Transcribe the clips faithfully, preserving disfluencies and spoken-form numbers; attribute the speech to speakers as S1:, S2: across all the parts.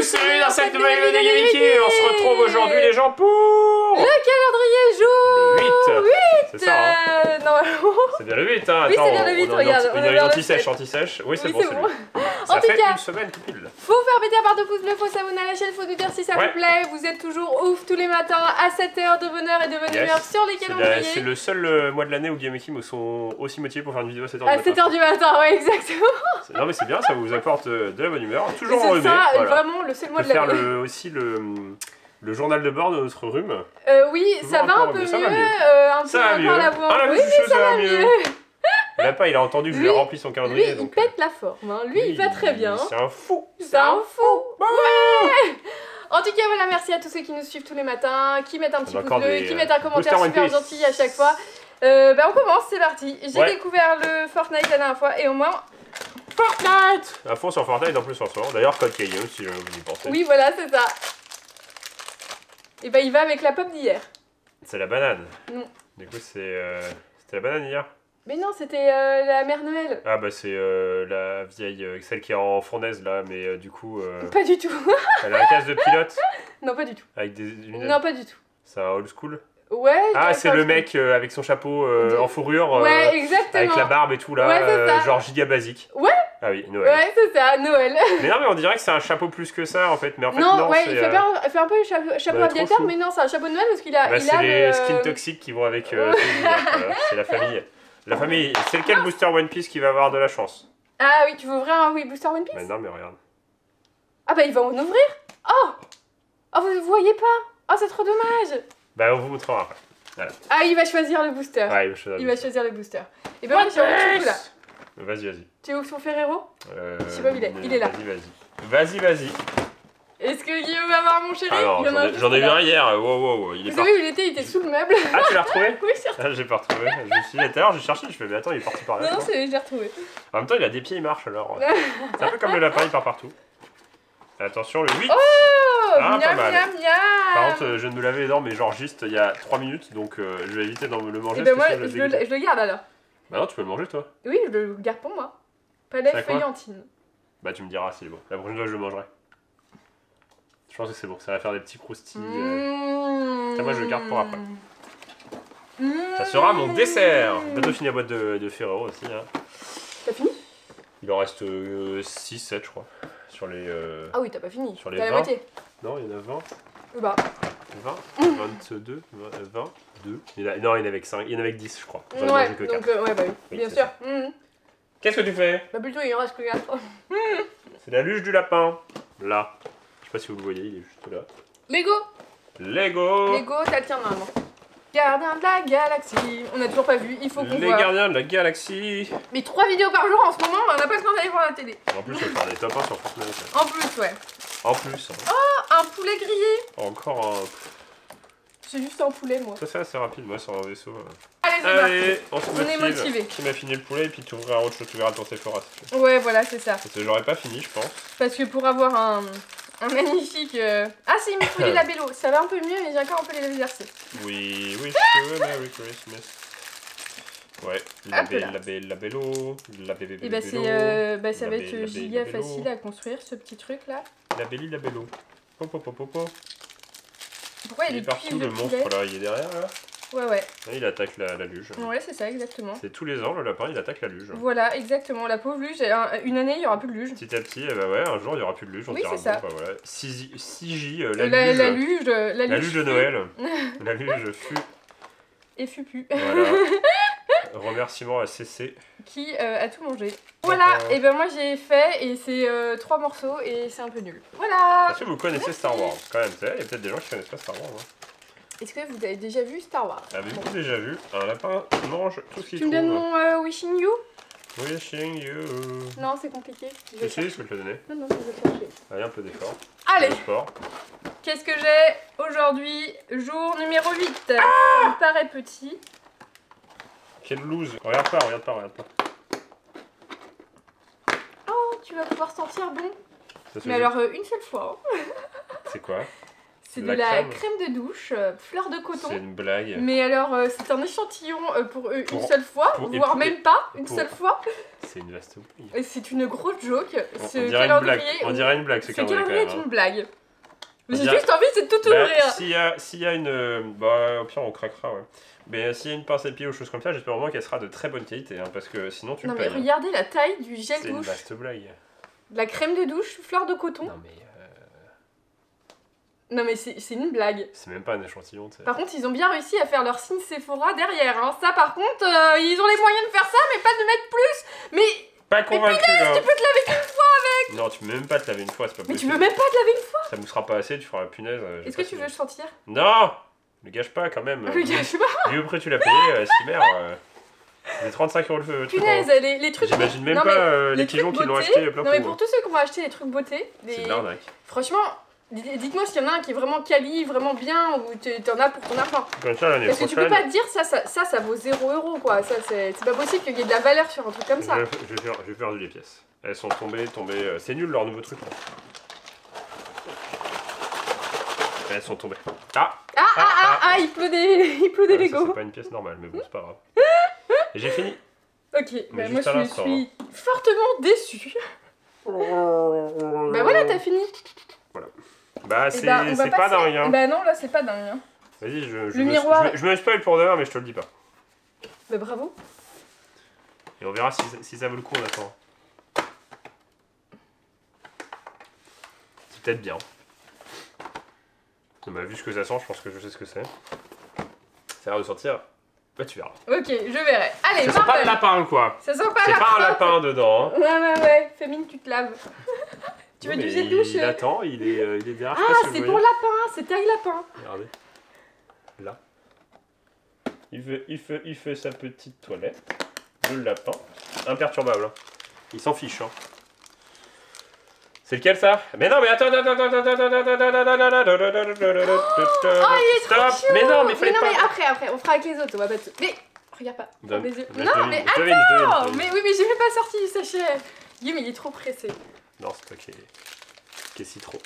S1: bienvenue dans cette nouvelle vidéo de Mickey. On se retrouve aujourd'hui les gens pour...
S2: Le calendrier jour
S1: Le huit,
S2: huit.
S1: C'est ça hein
S2: euh, Non,
S1: c'est bien le huit hein.
S2: Oui,
S1: Attends,
S2: c'est bien le huit,
S1: on a
S2: regarde,
S1: une,
S2: on a
S1: une
S2: bien
S1: anti-sèche,
S2: le
S1: anti-sèche. Oui c'est
S2: Oui,
S1: bon,
S2: c'est
S1: c'est
S2: bon.
S1: lui. Ça
S2: En tout
S1: fait
S2: cas,
S1: une semaine tout pile.
S2: faut faire péter la barre de pouce bleu, faut s'abonner à la chaîne, faut nous dire si ça
S1: Ouais.
S2: vous plaît. Vous êtes toujours ouf tous les matins à sept heures de bonheur et de bonne humeur
S1: Yes.
S2: sur les
S1: C'est
S2: calendriers.
S1: la- C'est le seul euh, mois de l'année où Guillaume et Kim sont aussi motivés pour faire une vidéo à sept heures
S2: À
S1: du
S2: sept
S1: matin.
S2: heures du matin, ouais, exactement.
S1: C'est- Non mais c'est bien, ça vous apporte euh, de la bonne humeur. Toujours
S2: C'est
S1: enrhumé.
S2: ça,
S1: Voilà.
S2: vraiment le seul
S1: On
S2: mois
S1: peut
S2: de
S1: faire
S2: l'année.
S1: le, aussi le, le journal de bord de notre rhume.
S2: Euh, oui,
S1: Toujours
S2: ça
S1: un
S2: va
S1: peu
S2: un peu
S1: enrhumé,
S2: mieux,
S1: ça va mieux.
S2: euh, un peu
S1: Ça va
S2: encore
S1: mieux.
S2: la voix.
S1: Ah, la
S2: Oui,
S1: chouchou,
S2: mais ça va mieux.
S1: Lapin, il a entendu que je lui ai
S2: Lui-
S1: rempli son
S2: Lui,
S1: calendrier.
S2: il
S1: donc,
S2: pète la forme, hein. Lui, il va très bien.
S1: C'est un fou.
S2: C'est un fou. Ouais. En tout cas, voilà, merci à tous ceux qui nous suivent tous les matins, qui mettent un petit
S1: On a
S2: pouce
S1: encore
S2: bleu,
S1: des,
S2: qui
S1: euh,
S2: mettent un commentaire
S1: boosters
S2: super
S1: One Piece.
S2: gentil à chaque fois. Euh, bah on commence, c'est parti. J'ai
S1: Ouais.
S2: découvert le Fortnite la dernière fois et au moins...
S1: Fortnite. À fond sur Fortnite en plus en ce moment. D'ailleurs, code Caillou si jamais vous y pensez.
S2: Oui, voilà, c'est ça. Et bah il va avec la pomme d'hier.
S1: C'est la banane.
S2: Non.
S1: Du coup, c'est. Euh... C'était la banane hier.
S2: Mais non, c'était euh, la mère Noël.
S1: Ah bah c'est euh, la vieille, euh, celle qui est en fournaise là, mais euh, du coup, euh,
S2: Pas du tout.
S1: elle a un casque de pilote
S2: Non, pas du tout.
S1: avec des lunettes.
S2: Non, pas du tout.
S1: C'est un old school.
S2: Ouais. je
S1: Ah,
S2: dirais
S1: c'est
S2: pas
S1: le
S2: du
S1: mec euh, avec son chapeau euh,
S2: De-
S1: en fourrure,
S2: tout.
S1: euh,
S2: Ouais, exactement.
S1: avec la barbe et tout là,
S2: Ouais, c'est
S1: euh,
S2: ça.
S1: genre giga basique.
S2: Ouais.
S1: Ah oui, Noël.
S2: Ouais, c'est ça, Noël.
S1: Mais non, mais on dirait que c'est un chapeau plus que ça en fait. Mais en fait,
S2: non,
S1: non,
S2: ouais,
S1: c'est,
S2: il fait,
S1: euh,
S2: pas un, fait un peu chapeau, chapeau
S1: bah, trop
S2: aviateur,
S1: chaud.
S2: mais non, c'est un chapeau de Noël parce qu'il a,
S1: bah,
S2: il
S1: c'est
S2: a
S1: les
S2: le...
S1: skins toxiques qui vont avec. Euh, tout le monde, voilà. C'est la famille. La famille. C'est lequel booster One Piece qui va avoir de la chance?
S2: Ah oui, tu veux ouvrir un oui, booster One Piece?
S1: Mais non, mais regarde.
S2: Ah bah il va en ouvrir. Oh. Oh, vous voyez pas. Oh, c'est trop dommage.
S1: Bah, on vous montrera après. Voilà.
S2: Ah, il va choisir le booster.
S1: Ouais, il va choisir.
S2: Il va choisir le booster. Et ben moi j'ai un truc là.
S1: Vas-y, vas-y.
S2: Tu es où son Ferrero?
S1: Euh,
S2: Je sais pas où il est. Il est là.
S1: Vas-y, vas-y. Vas-y, vas-y.
S2: Est-ce que Guillaume va voir mon chéri?
S1: Ah non,
S2: Il y en
S1: j'en
S2: a un
S1: ai,
S2: juste
S1: j'en ai vu
S2: là.
S1: un hier. Wow, wow, wow. Il est
S2: Vous
S1: parti.
S2: savez où il était? Il était sous le meuble.
S1: Ah, tu l'as retrouvé?
S2: Oui, j'ai retrouvé.
S1: Ah, j'ai pas retrouvé. Je me suis dit, tout à l'heure, j'ai cherché. Je fais, mais attends, il est parti par là.
S2: Non, non,
S1: non
S2: c'est- je l'ai retrouvé.
S1: En même temps, il a des pieds, il marche alors. C'est un peu comme le lapin, il part partout. Attention, le huit.
S2: Oh,
S1: Ah, pas
S2: miam,
S1: mal.
S2: miam, miam.
S1: Par contre, euh, je viens de me laver les dents, mais genre juste il y a trois minutes, donc euh, je vais éviter d'en le manger.
S2: Et ben
S1: parce
S2: moi
S1: que
S2: je
S1: sinon, je vais
S2: le, je le garde alors.
S1: Bah non, tu peux le manger toi.
S2: Oui, je le garde pour moi. Palais
S1: C'est à quoi
S2: feuillantine.
S1: Bah tu me diras si c'est bon. La prochaine fois, je le mangerai. Je pense que c'est bon, ça va faire des petits croustilles. euh.
S2: Mmh.
S1: Ça, moi, je le garde pour après.
S2: Mmh.
S1: Ça sera mon dessert. Bientôt fini la boîte de, de Ferrero aussi. Hein.
S2: T'as fini?
S1: Il en reste euh, six sept, je crois. Sur les. Euh...
S2: Ah oui, t'as pas fini.
S1: Sur les
S2: T'as la
S1: vingt.
S2: moitié.
S1: Non, il y en a vingt.
S2: Bah.
S1: vingt, vingt-deux, vingt, deux. Il y en a... Non, il y en avait que cinq. Il y en avait que dix, je crois. J'en ai
S2: Ouais,
S1: mangé que
S2: donc
S1: quatre.
S2: euh, ouais, bah oui,
S1: Oui,
S2: bien
S1: c'est
S2: sûr.
S1: ça.
S2: Mmh.
S1: Qu'est-ce que tu fais?
S2: Bah plutôt, il en reste que quatre.
S1: C'est la luge du lapin. Là. Je sais pas si vous le voyez, il est juste là.
S2: Lego.
S1: Lego.
S2: Lego, t'as le tien normalement. Gardien de la galaxie. On a toujours pas vu, il faut qu'on
S1: Les
S2: voit.
S1: gardiens de la galaxie.
S2: Mais trois vidéos par jour en ce moment, on n'a pas le temps d'aller voir la télé.
S1: En plus, on va faire des top un sur Fortnite.
S2: En plus, ouais.
S1: En plus. Hein.
S2: Oh, un poulet grillé.
S1: Encore un.
S2: C'est juste un poulet, moi.
S1: Ça, c'est assez rapide, moi, sur un vaisseau.
S2: Allez, c'est parti.
S1: Allez, on se
S2: On est
S1: motive.
S2: motivé.
S1: Qui m'a fini le poulet et puis tu ouvriras autre chose, tu verras ton Sephora.
S2: Ouais, voilà, c'est ça.
S1: Parce que j'aurais pas fini, je pense.
S2: Parce que pour avoir un, un magnifique... euh, Ah si, il me faut les labellos. Ça va un peu mieux, mais j'ai encore un peu les exercer.
S1: Oui, oui, je Merry Christmas. Ouais, la
S2: Hop
S1: belle,
S2: là.
S1: la belle, la bello, la bébé,
S2: Et bah, c'est,
S1: bello,
S2: euh, bah ça
S1: la
S2: va
S1: belle,
S2: être
S1: la belle,
S2: giga
S1: la bello.
S2: facile à construire, ce petit truc-là.
S1: la belli, la bello. Pop, pop, pop, pop, pop.
S2: Pourquoi il
S1: Il
S2: y
S1: est
S2: a des
S1: partout,
S2: cuivres de
S1: le
S2: poulet?
S1: monstre, là, il est derrière, là.
S2: Ouais, ouais.
S1: Ah, il attaque la, la luge.
S2: Ouais, c'est ça, exactement.
S1: C'est tous les ans, le lapin, il attaque la luge.
S2: Voilà, exactement. La pauvre luge, un- une année, il n'y aura plus de luge.
S1: Petit à petit, eh ben ouais, un jour, il n'y aura plus de luge, on
S2: Oui,
S1: dira,
S2: c'est ça.
S1: bon, bah voilà. six J, euh, la,
S2: La,
S1: luge,
S2: la luge, euh, la
S1: la
S2: luge
S1: luge de
S2: fut
S1: Noël. La luge fut,
S2: et fupu.
S1: voilà. Remerciement à C C.
S2: Qui euh, a tout mangé. Voilà, et ben moi j'ai fait et c'est euh, trois morceaux et c'est un peu nul. Voilà.
S1: Est-ce que vous connaissez
S2: Merci.
S1: Star Wars? Quand même, tu sais, il y a peut-être des gens qui connaissent pas Star Wars. Hein.
S2: Est-ce que vous avez déjà vu Star Wars?
S1: Avez-vous déjà vu un lapin mange tout ce qu'il
S2: Tu me
S1: trouve?
S2: donnes mon euh, Wishing You?
S1: Wishing you.
S2: Non, c'est compliqué. Je vais
S1: Si, si,
S2: chercher.
S1: je peux te le donner.
S2: Non, non, je vais chercher.
S1: Allez, un peu d'effort.
S2: Allez,
S1: Le sport.
S2: qu'est-ce que j'ai aujourd'hui? Jour numéro huit. Ça me paraît petit.
S1: Quelle loose. Regarde pas, regarde pas, regarde pas.
S2: Oh, tu vas pouvoir sentir bon.
S1: Ça se
S2: Mais
S1: joue.
S2: alors, euh, une seule fois. hein.
S1: C'est quoi?
S2: C'est
S1: De
S2: de
S1: la
S2: la
S1: crème.
S2: crème, de douche, euh, fleur de coton.
S1: C'est une blague.
S2: Mais alors, euh, c'est un échantillon euh, pour euh, une
S1: Pour-
S2: seule fois,
S1: pour- et
S2: voire
S1: pour-
S2: même pas, une
S1: pour-
S2: seule fois.
S1: c'est une vaste blague.
S2: C'est une grosse joke.
S1: On,
S2: Ce
S1: on dirait une blague, on dirait une blague ce
S2: Ce
S1: calendrier quand
S2: calendrier
S1: même.
S2: est
S1: Hein.
S2: une blague. J'ai
S1: dirait-
S2: juste envie, c'est de tout
S1: Bah,
S2: ouvrir.
S1: s'il y a, s'il y a une... euh, Bah, au pire, on craquera, ouais. Mais euh, s'il y a une pince à pied ou choses comme ça, j'espère vraiment qu'elle sera de très bonne qualité, hein, parce que sinon tu
S2: Non
S1: le
S2: mais
S1: payes. hein.
S2: regardez la taille du gel
S1: C'est une
S2: douche,
S1: vaste blague.
S2: de la crème de douche, fleur de coton.
S1: Non mais... euh,
S2: Non mais c'est c'est une blague.
S1: c'est même pas un échantillon, tu sais.
S2: Par contre, ils ont bien réussi à faire leur signe Sephora derrière. Hein. Ça, par contre, euh, ils ont les moyens de faire ça, mais pas de mettre plus. Mais,
S1: Pas convaincu, hein.
S2: tu peux te laver qu'une fois.
S1: Non, tu peux même pas te laver une fois, c'est pas
S2: Mais
S1: possible.
S2: tu veux même pas te laver une fois.
S1: Ça moussera pas assez, tu feras la punaise. euh, j'ai
S2: Est-ce
S1: pas
S2: que tu
S1: fini.
S2: veux sentir?
S1: Non, ne gâche pas quand même.
S2: Le gars, je sais pas.
S1: Vu au prix que tu l'as payé, euh, Cimer, euh, c'est trente-cinq euros le feu. tu
S2: Punaise,
S1: prends.
S2: les, les trucs.
S1: J'imagine même
S2: Non,
S1: pas
S2: mais
S1: euh, les
S2: les
S1: pigeons
S2: trucs
S1: qui l'ont
S2: beauté-
S1: acheté plein
S2: Non mais
S1: pot,
S2: pour
S1: hein.
S2: tous ceux qui ont acheté les trucs beauté,
S1: C'est
S2: les...
S1: de l'arnaque.
S2: franchement, d- dites-moi s'il y en a un qui est vraiment quali, vraiment bien, ou t'es- t'en as pour ton argent.
S1: Comme ça, l'année
S2: Parce que tu peux
S1: prochaine,
S2: pas te dire ça, ça, ça, ça vaut zéro euro quoi. Ça, c'est c'est pas possible qu'il y ait de la valeur sur un truc comme
S1: je,
S2: ça.
S1: vais- je vais faire, je vais faire les pièces. Elles sont tombées, tombées. euh, C'est nul leur nouveau truc. Là. Elles sont tombées. Ah
S2: Ah, ah, ah, ah, il pleut des, il pleut des
S1: Ouais, ça,
S2: Lego.
S1: c'est pas une pièce normale, mais bon, c'est pas grave. Et j'ai fini.
S2: Ok, bah, moi
S1: juste à
S2: je
S1: l'instant,
S2: suis fortement déçue. Bah voilà, t'as fini.
S1: Bah,
S2: Eh
S1: c'est
S2: bah, on va
S1: c'est pas
S2: passer-
S1: dingue. Hein.
S2: Bah non, là c'est pas dingue. Hein.
S1: Vas-y, je, je,
S2: Le
S1: me,
S2: miroir-
S1: je, me- je me spoil pour demain, mais je te le dis pas.
S2: Bah bravo.
S1: Et on verra si, si ça vaut le coup, on attend. C'est peut-être bien. On m'a vu ce que ça sent, je pense que je sais ce que c'est. Ça a l'air de sortir. Bah, tu verras.
S2: Ok, je verrai. Allez,
S1: Ça sent pas
S2: Marvel.
S1: le lapin, quoi.
S2: Ça sent pas
S1: C'est
S2: la
S1: pas un
S2: crotte.
S1: lapin dedans. Hein.
S2: Ouais, ouais, ouais. Fémine, tu te laves. Tu veux
S1: Mais
S2: du gel
S1: il,
S2: douche
S1: il attend, il est, euh, il est derrière. je sais
S2: Ah,
S1: pas si vous
S2: c'est
S1: voyez.
S2: pour lapin, c'est taille lapin.
S1: Regardez. Là. Il fait, il, fait, il fait sa petite toilette. Le lapin. Imperturbable. Hein. Il s'en fiche. Hein. C'est lequel ça? Mais non, mais attends, attends, attends, attends, attends, attends, attends, attends, attends,
S2: Oh, il est trop
S1: stop.
S2: chou.
S1: Mais non, mais fallait
S2: non,
S1: pas.
S2: mais après, après, on fera avec les autres, on va pas tout. Mais, regarde pas.
S1: Donne.
S2: Ferme les yeux.
S1: Bah, je
S2: Non,
S1: devine,
S2: mais
S1: je devine, je devine, je
S2: attends.
S1: devine.
S2: Mais oui, mais j'ai même pas sorti du sachet. Guillaume, il est trop pressé.
S1: Non, c'est toi qui est, qui est citron.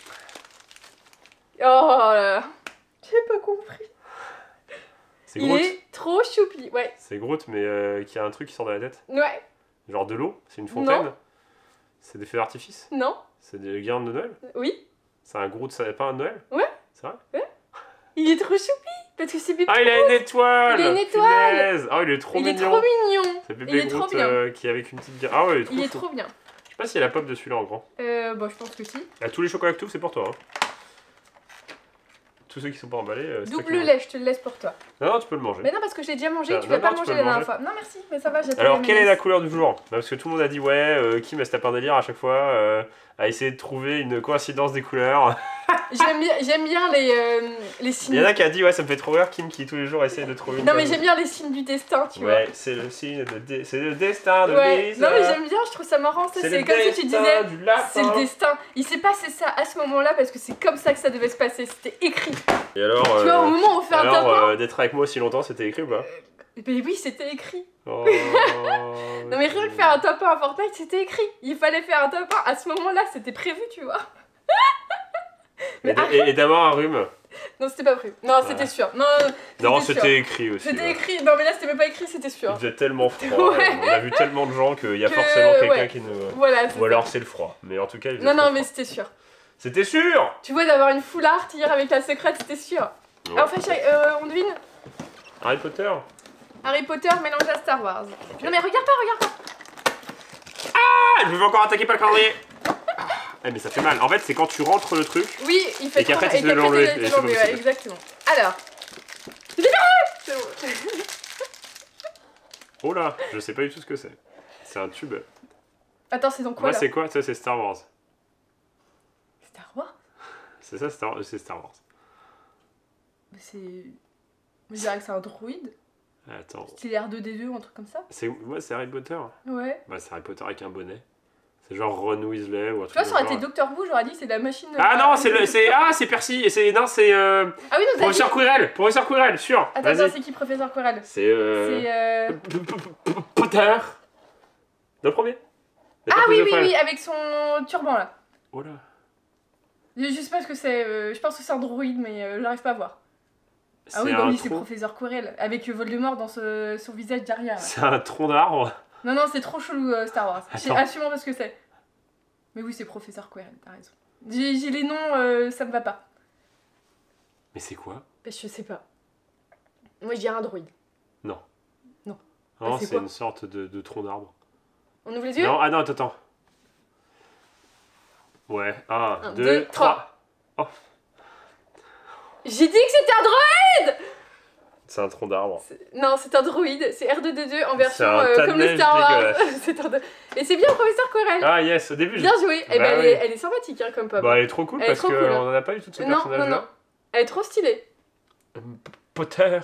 S2: Oh là là. J'ai pas compris.
S1: C'est
S2: Il
S1: Groot.
S2: est trop choupi, ouais.
S1: C'est Groot, mais euh, qui a un truc qui sort de la tête.
S2: Ouais.
S1: Genre de l'eau. C'est une fontaine.
S2: Non.
S1: C'est des feux d'artifice.
S2: Non.
S1: C'est des guirlandes de Noël.
S2: Oui.
S1: C'est un Groot sapin de Noël.
S2: Ouais.
S1: C'est vrai.
S2: Il est trop choupi. Parce que c'est bébé.
S1: Ah, il a une étoile.
S2: Il a une étoile.
S1: Punaise. Ah, il est trop
S2: il est
S1: mignon.
S2: trop mignon.
S1: C'est
S2: Il
S1: bébé
S2: est trop
S1: Groot
S2: bien.
S1: euh, qui est avec une petite guirlande. Ah ouais, il est trop
S2: Il est
S1: chou.
S2: trop bien.
S1: Je sais pas s'il y a la pop de celui-là en grand.
S2: Euh, bah, je pense que si.
S1: Ah, tous les chocolats que tu ouvres, c'est pour toi. Hein. Tous ceux qui sont pas emballés. euh, c'est toi
S2: Double
S1: qui les
S2: lait, je te le laisse pour toi.
S1: manges. Non, non, tu peux le manger.
S2: Mais non, parce que je l'ai déjà mangé,
S1: Ah,
S2: tu
S1: non,
S2: vas pas
S1: non, tu
S2: manger
S1: peux
S2: la
S1: le
S2: dernière
S1: manger.
S2: fois. Non, merci, mais ça va, j'ai
S1: Alors, quelle est la couleur du jour? Bah, parce que tout le monde a dit, ouais, euh, Kim, elle se tape un délire à chaque fois, euh, à essayer de trouver une coïncidence des couleurs.
S2: J'aime bien, j'aime bien les, euh, les
S1: Il
S2: signes.
S1: y en a qui a dit, ouais, ça me fait trop rire, Kim, qui tous les jours essaie de trouver une
S2: Non, mais
S1: bonne-
S2: j'aime bien les signes du destin, tu
S1: Ouais, c'est le signe de dé- c'est le destin de
S2: vois. Ouais.
S1: Lisa.
S2: Non, mais j'aime bien, je trouve ça marrant. ça,
S1: C'est
S2: C'est
S1: le
S2: comme si tu
S1: destin
S2: disais.
S1: du lapin.
S2: C'est le destin. Il s'est passé ça à ce moment-là parce que c'est comme ça que ça devait se passer. C'était écrit.
S1: Et alors,
S2: Tu vois, au
S1: euh,
S2: moment où on fait un
S1: alors
S2: top un.
S1: euh, d'être avec moi aussi longtemps, c'était écrit ou pas?
S2: Mais oui, c'était écrit.
S1: Oh,
S2: Non, mais rien que faire un top un à Fortnite, c'était écrit. Il fallait faire un top un à ce moment-là, c'était prévu, tu vois.
S1: Et d- Et, et d'avoir un rhume.
S2: Non, c'était pas prévu. Non, c'était
S1: Ouais.
S2: sûr. Non,
S1: Non,
S2: sûr.
S1: c'était écrit aussi.
S2: C'était
S1: ouais.
S2: écrit. Non, mais là, c'était même pas écrit, c'était sûr.
S1: Il faisait tellement froid.
S2: Ouais.
S1: On a vu tellement de gens qu'il y a
S2: Que-
S1: forcément quelqu'un
S2: ouais.
S1: qui ne.
S2: Voilà, c'est
S1: Ou alors c'est le froid. Mais en tout cas, il
S2: ça.
S1: faisait
S2: Non,
S1: trop
S2: non, mais
S1: froid.
S2: c'était sûr.
S1: C'était sûr.
S2: Tu vois, d'avoir une full art hier avec la secrète, c'était sûr.
S1: Ouais.
S2: Alors, enfin, chérie, euh, on devine
S1: Harry Potter.
S2: Harry Potter mélangé à Star Wars. Non, mais regarde pas, regarde pas.
S1: Ah, je veux encore attaquer par le calendrier. Eh, mais ça fait mal. En fait, c'est quand tu rentres le truc.
S2: Oui, il fait
S1: Et qu'après,
S2: trop-
S1: tu dois
S2: qu'après,
S1: l'enlever,
S2: tu dois
S1: et c'est pas
S2: l'enlever, ouais,
S1: possible.
S2: exactement. Alors. C'est bon.
S1: Oh là, je sais pas du tout ce que c'est. C'est un tube.
S2: Attends, c'est dans quoi
S1: Moi,
S2: là
S1: c'est quoi? Ça, c'est Star Wars.
S2: Star Wars.
S1: C'est ça, Star, c'est Star Wars.
S2: Mais c'est. Je dirais que c'est un droïde.
S1: Attends.
S2: C'est R deux D deux ou un truc comme ça.
S1: C'est moi, c'est Harry Potter.
S2: Ouais.
S1: Bah, c'est Harry Potter avec un bonnet. C'est genre Ron Weasley ou un
S2: Tu
S1: truc.
S2: vois, ça aurait
S1: du
S2: été
S1: genre.
S2: Doctor Who, j'aurais dit c'est la machine.
S1: Ah non, c'est le, c'est ah, c'est Percy et c'est non, c'est euh,
S2: Ah oui, non, t'as dit.
S1: professeur Quirrell, professeur Quirrell, sûr.
S2: Attends, attends,
S1: Vas-y.
S2: c'est qui professeur Quirrell?
S1: C'est euh...
S2: C'est. Euh...
S1: Potter. Le premier. Le
S2: Ah oui,
S1: professeur
S2: oui,
S1: Quirrell.
S2: oui, avec son turban là.
S1: Oh là.
S2: Je je sais pas ce que c'est, euh, je pense que c'est un droïde, mais euh, j'arrive pas à voir. Ah
S1: C'est
S2: oui, bah
S1: un
S2: oui, c'est
S1: tronc-
S2: professeur Quirrell, avec Voldemort dans ce- son visage derrière. là.
S1: C'est un tronc d'arbre
S2: Non, non, c'est trop chelou euh, Star Wars. Je sais
S1: Attends.
S2: absolument pas ce que c'est. Mais oui, c'est Professeur Quirrell, t'as raison. J'ai j'ai les noms, euh, ça me va pas.
S1: Mais c'est quoi?
S2: Bah, je sais pas. Moi, je dirais un droïde.
S1: Non.
S2: Non.
S1: Non,
S2: Bah, c'est
S1: c'est
S2: quoi
S1: une sorte de, de tronc d'arbre.
S2: On ouvre les yeux?
S1: Non, ah non, attends, attends. Ouais, un,
S2: Un,
S1: deux,
S2: deux,
S1: trois. Oh,
S2: J'ai dit que c'était un droïde!
S1: c'est un tronc d'arbre.
S2: C'est- Non, c'est un droïde, c'est R deux D deux en version
S1: un
S2: euh,
S1: tas de
S2: comme le
S1: neige
S2: Star Wars.
S1: dégueulasse.
S2: C'est un de- Et c'est bien Professeur Quirrell.
S1: Ah yes, au début, je...
S2: Bien joué. Et
S1: Bah
S2: ben, elle,
S1: oui.
S2: est, elle est sympathique hein, comme pop.
S1: Bah, elle est trop cool
S2: Elle est
S1: parce
S2: trop
S1: qu'on
S2: cool, hein.
S1: en a pas eu tout ce
S2: non, non,
S1: personnage-là.
S2: non. Elle est trop stylée.
S1: Euh, Potter.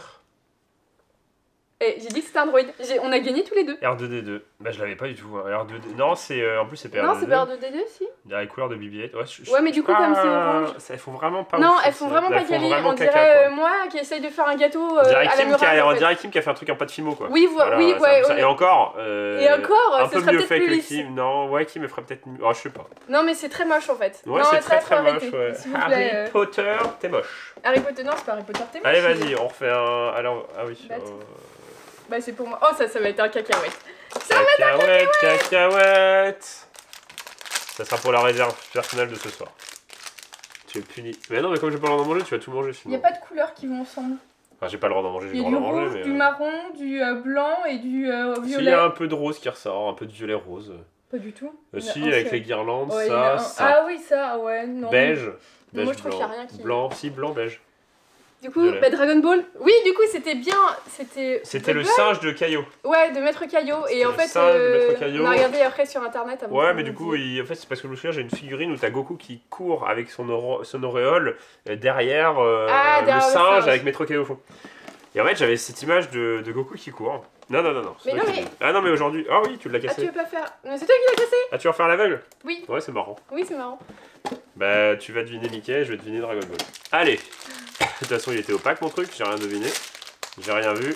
S2: Et j'ai dit que c'était un droïde. J'ai- On a gagné tous les deux.
S1: R deux D deux. Bah, je l'avais pas du tout. hein. R deux D... Non, c'est euh, en plus, c'est pas
S2: Non,
S1: R deux D
S2: c'est pas R deux D deux, si.
S1: deux. Les couleurs de B B eight. Ouais, je- je-
S2: Ouais, mais du coup, comme c'est
S1: Ah,
S2: orange.
S1: ça, elles font vraiment pas
S2: Non,
S1: ouf,
S2: elles
S1: ça,
S2: font
S1: ça.
S2: vraiment
S1: Elles
S2: pas
S1: font
S2: quali.
S1: vraiment
S2: On
S1: caca,
S2: dirait euh,
S1: quoi.
S2: moi qui essaye de faire un gâteau euh,
S1: On dirait
S2: à la
S1: Kim qui
S2: muraille.
S1: a,
S2: en
S1: on
S2: fait.
S1: dirait Kim qui a fait un truc en pâte fimo quoi.
S2: Oui, vo-
S1: Voilà,
S2: oui,
S1: c'est
S2: ouais,
S1: un peu ça.
S2: ouais.
S1: Et encore. euh,
S2: Et encore,
S1: un
S2: ce
S1: peu
S2: serait
S1: mieux
S2: peut-être
S1: fait
S2: plus
S1: que
S2: lisse.
S1: Kim. Non, ouais, Kim me ferait peut-être mieux. Oh, je sais pas.
S2: Non, mais c'est très moche en fait.
S1: Ouais,
S2: non,
S1: c'est
S2: mais
S1: très
S2: ça,
S1: très
S2: faut
S1: moche.
S2: arrêter,
S1: Ouais.
S2: s'il vous
S1: Harry
S2: plaît, euh.
S1: Potter, t'es moche.
S2: Harry Potter, non, c'est pas Harry Potter, t'es moche.
S1: Allez, vas-y, on refait un. Alors, ah oui.
S2: Bah,
S1: euh,
S2: Bah, c'est pour moi. Oh, ça, ça va être un cacahuète.
S1: Cacahuète, cacahuète. Ça sera pour la réserve personnelle de ce soir. Tu es puni. Mais non, mais comme j'ai pas le droit d'en manger, tu vas tout manger
S2: Il
S1: sinon.
S2: n'y a pas de couleurs qui vont ensemble.
S1: Enfin, j'ai pas le droit d'en manger, j'ai
S2: Il y
S1: le
S2: a
S1: droit
S2: du
S1: d'en manger,
S2: rouge,
S1: mais.
S2: du
S1: euh,
S2: marron, du euh, blanc et du euh,
S1: Si, il y
S2: violet.
S1: a un peu de rose qui ressort, un peu de violet rose.
S2: Pas du tout.
S1: Euh,
S2: Il y en a
S1: si,
S2: un
S1: avec
S2: seul.
S1: les guirlandes,
S2: Ouais, il y en a
S1: ça,
S2: un.
S1: ça.
S2: Ah oui, ça, ouais, non.
S1: Beige.
S2: Moi,
S1: Beige
S2: je trouve
S1: blanc.
S2: qu'il y a rien qui-
S1: Blanc, si, blanc, beige.
S2: Du coup,
S1: Violet.
S2: bah, Dragon Ball. Oui, du coup, c'était bien. C'était.
S1: C'était le
S2: de-
S1: singe de Caillot.
S2: Ouais, de Maître Caillot.
S1: C'était
S2: Et en
S1: le
S2: fait,
S1: singe de
S2: euh,
S1: Maître Caillot.
S2: on a regardé après sur internet. avant
S1: Ouais,
S2: qu'on
S1: mais du
S2: nous
S1: coup,
S2: dise.
S1: il- en fait, c'est parce que je me souviens, j'ai une figurine où t'as Goku qui court avec son, oro- son auréole euh, derrière, euh,
S2: Ah,
S1: le,
S2: derrière le
S1: singe
S2: singe.
S1: avec Maître Caillot au fond. Et en fait, j'avais cette image de, de Goku qui court. Non, non, non, non. c'est
S2: Mais
S1: toi
S2: non,
S1: qui
S2: mais-
S1: l'as- Ah non, mais aujourd'hui. Ah oui, tu l'as
S2: Ah, tu
S1: cassé.
S2: veux pas faire. Non, c'est toi qui l'as cassé.
S1: Ah, tu vas refaire l'aveugle?
S2: Oui,
S1: Ouais, c'est marrant.
S2: oui, c'est marrant.
S1: Bah, tu vas deviner Mickey, je vais deviner Dragon Ball. Allez. De toute façon, il était opaque mon truc, j'ai rien deviné. J'ai rien vu.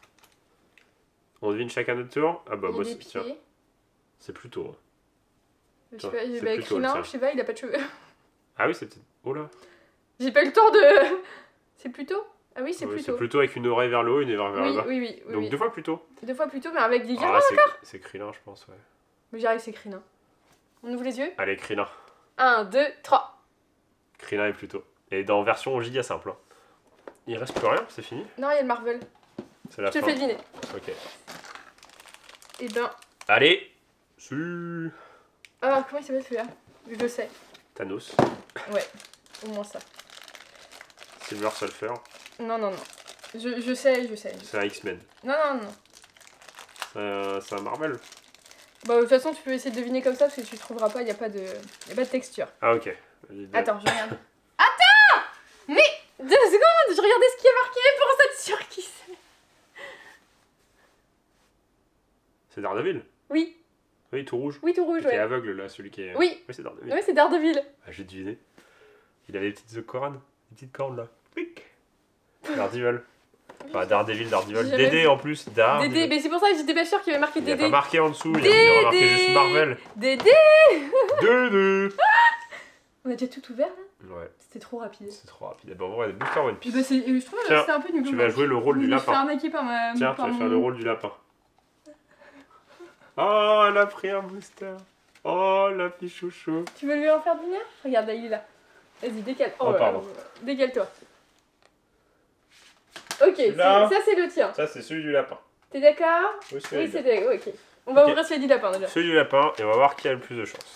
S1: On devine chacun notre tour. Ah bah,
S2: Il y a
S1: moi,
S2: des
S1: c'est tiens,
S2: pieds.
S1: c'est plutôt. hein.
S2: Je sais
S1: Toi,
S2: pas,
S1: c'est
S2: bah,
S1: plutôt le
S2: Krillin,
S1: tien.
S2: je sais pas, il a pas de cheveux.
S1: Ah oui, c'est peut-être. Oh là.
S2: J'ai pas eu le temps de. C'est plutôt. Ah oui, c'est
S1: Oui,
S2: plutôt.
S1: plutôt avec une oreille vers le haut et une vers vers
S2: Oui,
S1: le bas.
S2: oui, oui. oui,
S1: Donc
S2: oui.
S1: deux fois plus tôt.
S2: Deux fois plutôt, mais avec des
S1: Ah,
S2: guirlandes.
S1: c'est- c'est Krillin, je pense, ouais.
S2: Mais j'arrive, c'est Krillin. On ouvre les yeux.
S1: Allez, Krillin.
S2: un, deux, trois.
S1: Krillin est plutôt. Et dans version giga simple. hein. Il reste plus rien, c'est fini.
S2: Non, il y a le Marvel.
S1: C'est la
S2: Je te
S1: fin.
S2: le fais deviner.
S1: Ok.
S2: Et ben.
S1: Allez. Su.
S2: Ah, comment il s'appelle celui-là? Je sais.
S1: Thanos.
S2: Ouais, au moins ça.
S1: Silver Surfer.
S2: Non, non, non. Je, je sais, je sais.
S1: C'est un X-Men.
S2: Non, non, non.
S1: C'est un, c'est un Marvel.
S2: Bah, de toute façon, tu peux essayer de deviner comme ça parce que tu trouveras pas, il n'y a, pas de... y a pas de texture.
S1: Ah, ok. Vas-y, donne.
S2: Attends, je regarde. Attends! Mais deux secondes, je regardais ce qui est marqué pour être sûr qui c'est.
S1: C'est Daredevil.
S2: Oui,
S1: Oui, tout rouge.
S2: oui, tout rouge,
S1: Qui est
S2: ouais.
S1: aveugle là, celui qui est.
S2: Oui.
S1: Oui, c'est Daredevil.
S2: Ouais, c'est Daredevil.
S1: Ah, j'ai deviné. Il avait des petites cornes. Des petites cornes là. Clic. Daredevil. Enfin, Daredevil, Daredevil.
S2: J'ai
S1: Dédé
S2: jamais-
S1: en plus. Daredevil.
S2: Dédé, mais c'est pour ça que j'étais pas sûre qu'il y avait marqué
S1: Il a
S2: Dédé.
S1: pas marqué en dessous, il a, il a marqué
S2: Dédé.
S1: juste Marvel.
S2: Dédé.
S1: Dédé.
S2: On a déjà tout ouvert là?
S1: Ouais,
S2: C'était trop rapide.
S1: c'est trop rapide. Eh ben, on va aller Booster One
S2: Et
S1: Piece.
S2: bah, c'est- je trouve que
S1: Tiens,
S2: c'était un peu nul.
S1: Tu vas jouer le rôle du
S2: Je me suis fait
S1: lapin.
S2: arnaquer par ma.
S1: Tiens, tu
S2: par
S1: vas
S2: mon-
S1: faire le rôle du lapin. Oh, elle a pris un booster. Oh, la fille chouchou.
S2: Tu veux lui en faire venir? Regarde, là, il est là. Vas-y, décale.
S1: Oh,
S2: là,
S1: pardon.
S2: là, Décale-toi. Ok, c'est-
S1: Celui-là.
S2: ça c'est le tien.
S1: Ça, c'est celui du lapin.
S2: T'es d'accord?
S1: Oui, c'est
S2: Oui,
S1: lui.
S2: c'est d'accord. Ok. On va
S1: Ok.
S2: ouvrir celui du lapin déjà.
S1: Celui du lapin, et on va voir qui a le plus de chance.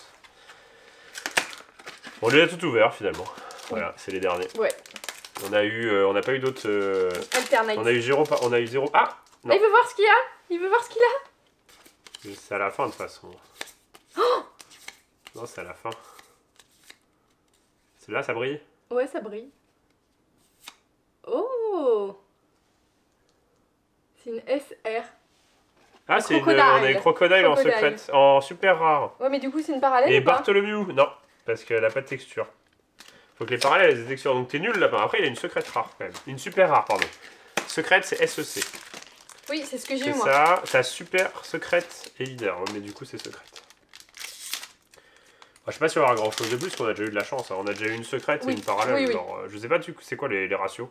S1: On lui a tout ouvert finalement. Voilà, c'est les derniers.
S2: Ouais.
S1: On a eu, euh, on n'a pas eu d'autres. euh,
S2: Alternate.
S1: On a eu zéro, pa- on a eu zéro. Ah,
S2: Ah,
S1: non.
S2: il veut voir ce qu'il y a. Il veut voir ce qu'il a.
S1: C'est à la fin de toute façon.
S2: Oh
S1: Non, c'est à la fin. C'est là, ça brille.
S2: Ouais, ça brille. Oh. C'est une S R.
S1: Ah,
S2: Un
S1: c'est une,
S2: crocodile.
S1: on a eu crocodile en
S2: Crocodile.
S1: secrète, en super rare.
S2: Ouais, mais du coup, c'est une parallèle
S1: Et
S2: ou pas?
S1: Bartholomew, non, parce qu'elle a pas de texture. Faut que les parallèles aient des textures, donc t'es nul là-bas. Après, il a une secrète rare quand même. Une super rare, pardon. Secrète, c'est S E C.
S2: Oui, c'est ce que j'ai
S1: C'est
S2: eu moi.
S1: ça, t'as super secrète et leader, mais du coup, c'est secrète. Ah, je sais pas si on va avoir grand chose de plus, parce qu'on a déjà eu de la chance. hein. On a déjà eu une secrète
S2: Oui.
S1: et une parallèle.
S2: Oui, oui.
S1: Genre, euh, je sais pas, tu- c'est quoi les, les ratios?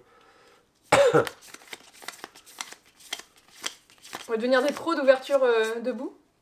S2: On va devenir des pros d'ouverture euh, debout.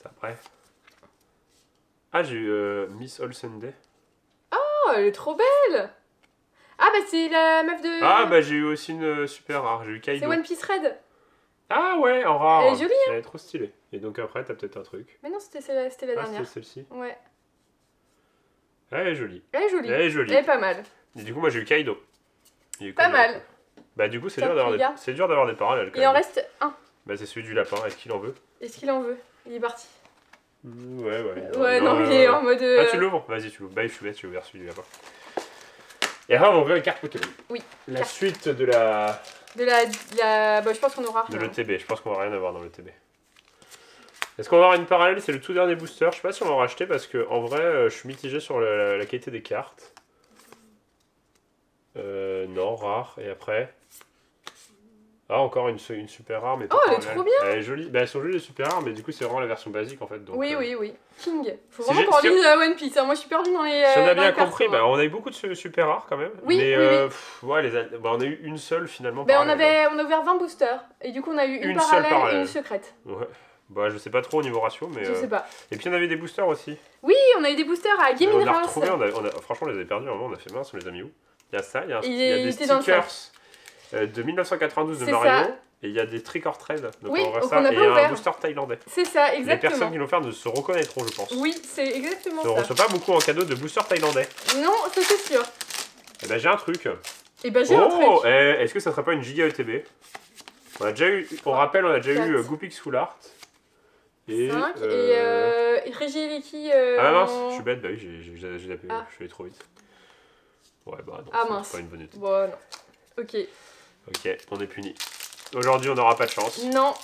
S1: C'est après. Ah, j'ai eu euh, Miss All Sunday.
S2: Oh, elle est trop belle. Ah bah c'est la meuf de...
S1: Ah bah j'ai eu aussi une euh, super rare, j'ai eu Kaido.
S2: C'est One Piece Red.
S1: Ah ouais, en rare.
S2: Elle est jolie, hein.
S1: Elle est trop stylée. Et donc après, t'as peut-être un truc.
S2: Mais non, c'était la, c'était la
S1: Ah,
S2: dernière.
S1: c'est celle-ci.
S2: Ouais.
S1: Elle est jolie.
S2: Elle est jolie.
S1: Elle est jolie.
S2: Elle est pas mal.
S1: Et du coup, moi j'ai eu Kaido. Eu
S2: Pas
S1: Kaido.
S2: mal.
S1: Bah du coup, c'est
S2: Top,
S1: dur d'avoir
S2: les
S1: des...
S2: gars.
S1: c'est dur d'avoir des parallèles quand
S2: Il en
S1: même.
S2: reste un.
S1: Bah c'est celui du lapin, est-ce qu'il en veut?
S2: Est-ce qu'il en veut? Il est parti.
S1: Mmh, Ouais, ouais.
S2: Ouais, non, il est en mode... euh,
S1: Ah, tu l'ouvres? Vas-y, tu l'ouvres. Bah, je suis bête, tu ouvert celui du lapin. Et là, on va ouvrir les cartes Pokémon.
S2: Oui.
S1: La
S2: carte.
S1: suite de la...
S2: De la... de la... Bah, je pense qu'on aura...
S1: de l'E T B. Je pense qu'on va rien avoir dans l'E T B. Est-ce qu'on va avoir une parallèle? C'est le tout dernier booster. Je sais pas si on va en racheter parce que en vrai, euh, je suis mitigé sur la, la- la qualité des cartes. Euh, non, rare. Et après... Ah, encore une, une super rare, mais pas
S2: Oh, elle est
S1: parallèle.
S2: trop bien.
S1: Elle est jolie. Bah, elles sont jolies les super rares, mais du coup, c'est vraiment la version basique en fait. Donc,
S2: Oui,
S1: euh,
S2: oui, oui. King. Faut
S1: Si
S2: vraiment
S1: j'ai-
S2: qu'on
S1: si
S2: relise euh, One Piece. hein. Moi, je suis perdue dans les...
S1: Si on
S2: euh,
S1: a
S2: dans
S1: bien
S2: les cartes,
S1: compris,
S2: moi.
S1: bah, on a eu beaucoup de su- super rares quand même.
S2: Oui,
S1: mais
S2: oui,
S1: euh,
S2: oui.
S1: pff, ouais, les a- bah, on a eu une seule finalement.
S2: Ben, on,
S1: parallèle, hein.
S2: avait... on a ouvert vingt boosters. Et du coup, on a eu une,
S1: Une seule
S2: parallèle et
S1: parallèle.
S2: une secrète.
S1: Ouais. Bah, je sais pas trop au niveau ratio, mais.
S2: Je
S1: euh,
S2: sais pas.
S1: Et puis on avait des boosters aussi.
S2: Oui, on a eu des boosters à
S1: Mais
S2: Game
S1: on a
S2: Race.
S1: retrouvé, on a, on a- franchement, on les avait perdus à un moment, on a fait mince, on les a mis où? Il y a ça, il y a, un-
S2: Il
S1: il y a
S2: est-
S1: des
S2: il était dans le
S1: stickers euh, de mille neuf cent quatre-vingt-douze de
S2: C'est
S1: Mario,
S2: ça.
S1: et il y a des Trick or Treat. Donc
S2: Oui,
S1: on va
S2: donc
S1: ça,
S2: on n'a
S1: et
S2: pas
S1: un
S2: ouvert.
S1: booster thaïlandais.
S2: C'est ça,
S1: Les personnes
S2: exactement.
S1: qui l'ont fait ne se reconnaîtront, je pense.
S2: Oui, c'est exactement
S1: On ne
S2: ça.
S1: reçoit pas beaucoup en cadeau de booster thaïlandais.
S2: Non, ça c'est sûr.
S1: Et ben j'ai un truc.
S2: Et ben j'ai un
S1: Oh,
S2: truc.
S1: eh, est-ce que ça serait pas une giga E T B? On a déjà eu, on rappelle, on a déjà eu
S2: quatre.
S1: euh, Goopix Full Art. Et,
S2: cinq.
S1: euh,
S2: Et euh, Reggie euh,
S1: Ah mince,
S2: en-
S1: je suis bête, bah oui, j'ai j'ai- j'ai tapé,
S2: Ah.
S1: je suis allé trop vite. Ouais, bah non,
S2: Ah,
S1: c'est
S2: mince.
S1: pas une bonne E T B.
S2: Bon, non. Ok.
S1: Ok, on est puni. Aujourd'hui, on n'aura pas de chance.
S2: Non.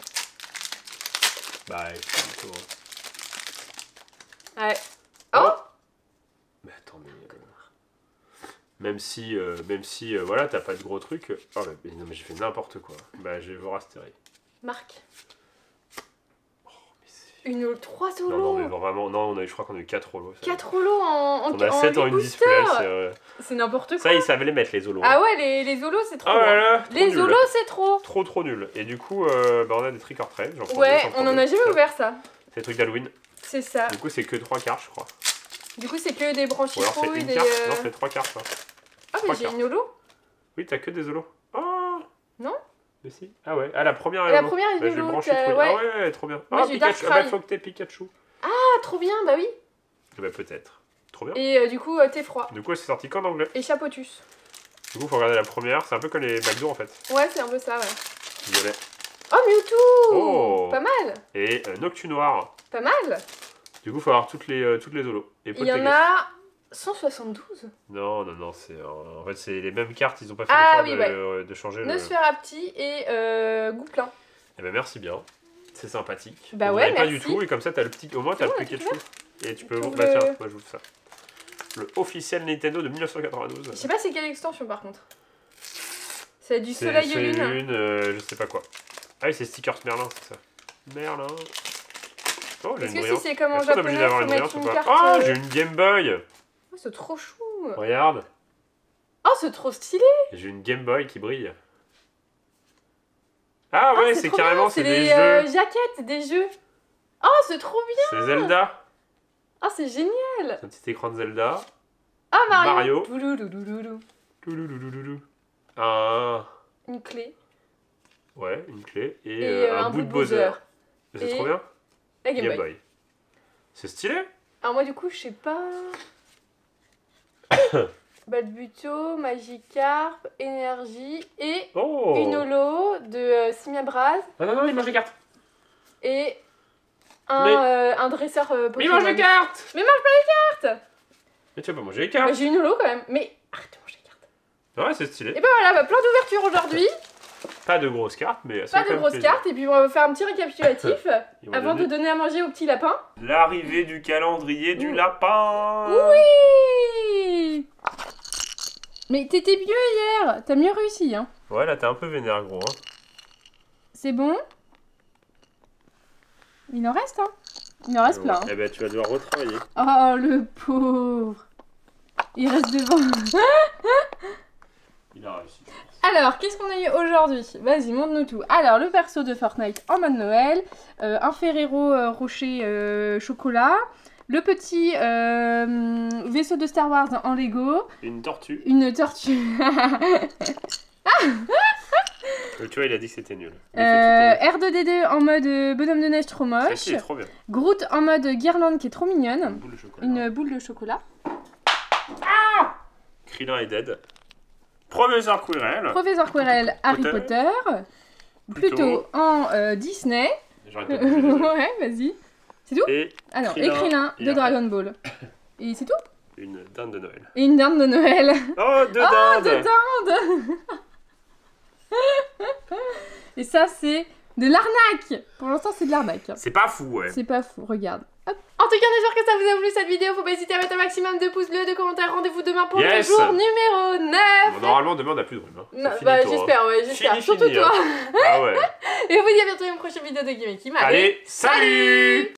S1: Bah, c'est plutôt...
S2: Ouais. Oh,
S1: Mais attends, mais... euh, Même si, euh, même si euh, voilà, t'as pas de gros trucs... Oh, mais non, mais j'ai fait n'importe quoi. Bah, j'ai Vorasteri.
S2: Marc.
S1: Oh, mais c'est...
S2: Une trois
S1: Non, non,
S2: solos.
S1: mais vraiment, non, on a eu, je crois qu'on a eu quatre holos. ça.
S2: quatre holos en, en,
S1: On a
S2: en
S1: sept en
S2: huit
S1: une display,
S2: boosters.
S1: c'est... euh,
S2: C'est n'importe quoi.
S1: Ça, ils savaient les mettre, les holos.
S2: Ah ouais, les, les zolos c'est trop.
S1: Oh là
S2: hein.
S1: là, trop
S2: Les
S1: nul.
S2: zolos c'est trop.
S1: Trop trop nul. Et du coup, euh, bah, on a des trick or treat. j'en prends deux,
S2: Ouais,
S1: j'en prends
S2: on en
S1: deux.
S2: a jamais
S1: Ça,
S2: ouvert ça.
S1: C'est des trucs d'Halloween.
S2: C'est ça.
S1: Du coup, c'est que trois cartes, je crois.
S2: Du coup, c'est que des branchies
S1: Ou alors c'est
S2: rouilles,
S1: une
S2: des.
S1: carte.
S2: euh,
S1: Non, c'est trois cartes. hein.
S2: Ah, mais
S1: trois
S2: j'ai
S1: cartes.
S2: une holo.
S1: Oui, t'as que des holos. Oh
S2: Non.
S1: Mais si. Ah ouais. Ah, la première est
S2: La
S1: holo.
S2: première est
S1: Bah, je vais
S2: holo,
S1: brancher
S2: t'as-
S1: le truc.
S2: ouais.
S1: Ah ouais, trop bien.
S2: Moi,
S1: Ah,
S2: j'ai
S1: Pikachu.
S2: Darkrai.
S1: Ah, bah, faut que t'aies Pikachu.
S2: Ah, trop bien, bah oui.
S1: Eh bah, peut-être. Trop bien.
S2: Et euh, du coup, euh, t'es froid.
S1: Du coup, c'est sorti qu'en anglais.
S2: Et chapotus.
S1: Du coup, faut regarder la première. C'est un peu comme les McDo en fait.
S2: Ouais, c'est un peu ça, ouais.
S1: Violet.
S2: Oh, Mewtwo.
S1: Oh.
S2: Pas mal.
S1: Et euh, Noctu Noir.
S2: Pas mal.
S1: Du coup, faut avoir toutes les, euh, toutes les holos. Et
S2: Il y en
S1: Poltegeist.
S2: a cent soixante-douze.
S1: Non, non, non, c'est euh, en fait c'est les mêmes cartes, ils ont pas fait
S2: Ah,
S1: l'effort
S2: oui,
S1: de,
S2: ouais.
S1: euh, de changer le.
S2: Nosferapti et euh, Gouplin.
S1: Eh ben merci bien, c'est sympathique.
S2: Bah
S1: Vous
S2: ouais,
S1: n'avez pas
S2: merci.
S1: du tout et comme ça t'as le petit, au moins t'as
S2: C'est
S1: le
S2: bon, on a
S1: Pikachu
S2: tout
S1: et tu peux
S2: Tu
S1: ouvrir.
S2: ouvres
S1: Bah
S2: le-
S1: tiens, moi je vous fais ça. Le officiel Nintendo de mille neuf cent
S2: Je
S1: quatre-vingt-douze.
S2: sais pas c'est quelle extension par contre. C'est du
S1: C'est
S2: soleil et
S1: c'est
S2: lune.
S1: lune, euh, je sais pas quoi. Ah oui, c'est stickers Merlin, c'est ça. Merlin. Oh, j'ai
S2: Est-ce
S1: une
S2: que si
S1: brillante.
S2: c'est comme en
S1: Est-ce qu'on est obligé
S2: japonais,
S1: d'avoir
S2: faut
S1: une
S2: mettre
S1: brillante ou
S2: une
S1: pas?
S2: carte...
S1: Ah,
S2: euh,
S1: j'ai une Game Boy.
S2: Oh, c'est trop chou.
S1: Regarde,
S2: Oh, c'est trop stylé.
S1: j'ai une Game Boy qui brille. Ah
S2: Ah,
S1: ouais, c'est
S2: trop
S1: carrément,
S2: bien,
S1: c'est
S2: les
S1: des
S2: euh,
S1: jeux.
S2: jaquettes, des jeux. Oh, c'est trop bien.
S1: C'est Zelda.
S2: Oh, c'est génial.
S1: Un petit écran de Zelda.
S2: Ah, Mario.
S1: Mario.
S2: Toulouloulouloulou.
S1: Toulouloulouloulou. Un...
S2: Une clé.
S1: Ouais, une clé. Et,
S2: Et
S1: euh,
S2: euh,
S1: un, bout de Bowser. C'est
S2: Et
S1: trop bien.
S2: La Game,
S1: Game
S2: Boy.
S1: Boy. C'est stylé.
S2: Alors moi, du coup, je sais pas... Balbuto, Magikarp, Énergie et
S1: Oh.
S2: une holo de euh, Simiabraz
S1: Non, non, non, il mange les cartes.
S2: et un,
S1: Mais-
S2: euh, un dresseur euh,
S1: Mais il
S2: Pokémon.
S1: mange les cartes.
S2: Mais mange pas les cartes.
S1: Mais tu vas pas manger les
S2: Bah,
S1: cartes.
S2: j'ai une holo quand même, mais arrête de manger les cartes.
S1: Ouais, c'est stylé.
S2: Et ben voilà, bah, plein d'ouvertures aujourd'hui,
S1: Pas de grosses cartes, mais ça
S2: pas
S1: fait quand
S2: de
S1: même
S2: grosses
S1: plaisir.
S2: cartes, et puis on va faire un petit récapitulatif
S1: Ils vont
S2: avant de
S1: donner
S2: donner à manger au petit lapin.
S1: l'arrivée du calendrier du
S2: Ouh.
S1: lapin.
S2: Oui. Mais t'étais mieux hier, t'as mieux réussi, hein.
S1: Ouais, là t'es un peu vénère, gros. Hein.
S2: C'est bon. Il en reste, hein. Il en reste plein. hein.
S1: Eh ben, tu vas devoir retravailler.
S2: Oh, le pauvre. Il reste devant.
S1: Il a réussi.
S2: Alors, qu'est-ce qu'on a eu aujourd'hui? Vas-y, montre-nous tout. Alors, le perso de Fortnite en mode Noël, euh, un Ferrero euh, Rocher euh, chocolat, le petit euh, vaisseau de Star Wars en Lego,
S1: une tortue.
S2: Une tortue.
S1: Tu vois, il a dit que c'était nul.
S2: Euh, R deux D deux en mode bonhomme de neige trop moche.
S1: Celle-ci est trop bien.
S2: Groot en mode guirlande qui est trop mignonne.
S1: Une boule de chocolat.
S2: Une boule de chocolat.
S1: Ah Krillin est dead. Professeur Quirrell.
S2: Professeur Quirrell, Harry Potter. Plutôt, Plutôt en euh, Disney.
S1: J'arrête pas de bouger,
S2: ouais, vas-y. C'est tout?
S1: Et
S2: Ah non,
S1: Krillin,
S2: et Krillin de Dragon Ball. Et c'est tout?
S1: Une dinde de Noël.
S2: Et une dinde de Noël.
S1: Oh, deux dindes.
S2: Oh, deux dindes. Et ça, c'est de l'arnaque. Pour l'instant, c'est de l'arnaque.
S1: C'est pas fou, ouais.
S2: C'est pas fou, regarde. Hop. En tout cas, j'espère que ça vous a plu cette vidéo. Faut pas hésiter à mettre un maximum de pouces bleus, de commentaires. Rendez-vous demain pour
S1: yes.
S2: le jour numéro neuf.
S1: Bon, normalement, demain, on n'a plus de brume. Hein.
S2: Bah, j'espère, ouais, j'espère.
S1: Fini,
S2: Surtout
S1: fini,
S2: toi.
S1: Hein. Ah ouais.
S2: Et on vous dit à bientôt dans une prochaine vidéo de Game Allez,
S1: Allez, salut, salut.